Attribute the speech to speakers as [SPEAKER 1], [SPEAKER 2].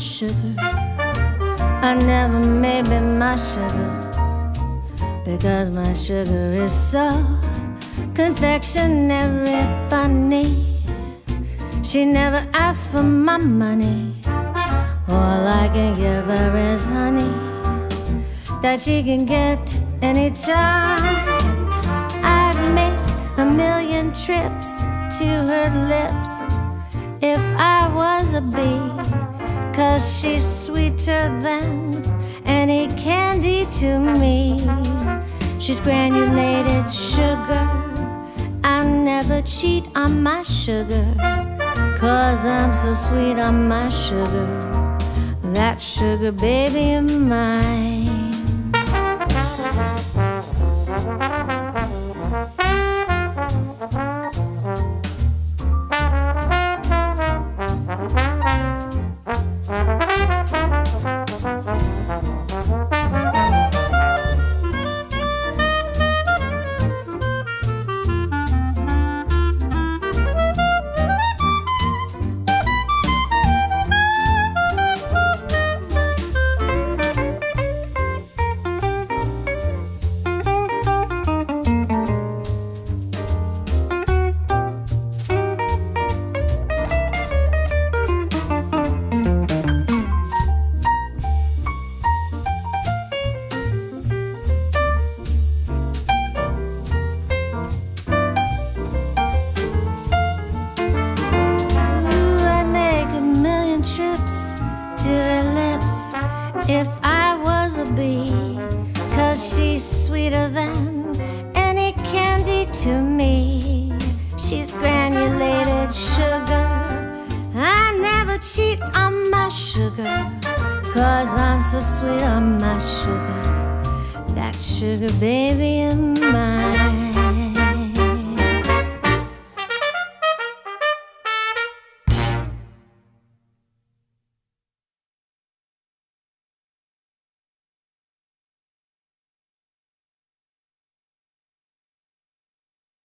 [SPEAKER 1] sugar. I never may be my sugar, because my sugar is so confectionery funny. She never asks for my money. All I can give her is honey that she can get anytime. I'd make a million trips to her lips if I was a bee, 'cause she's sweeter than any candy to me. She's granulated sugar. I never cheat on my sugar, 'cause I'm so sweet on my sugar. That sugar baby of mine. To her lips if I was a bee, 'cause she's sweeter than any candy to me. She's granulated sugar. I never cheat on my sugar, 'cause I'm so sweet on my sugar. That sugar baby of mine.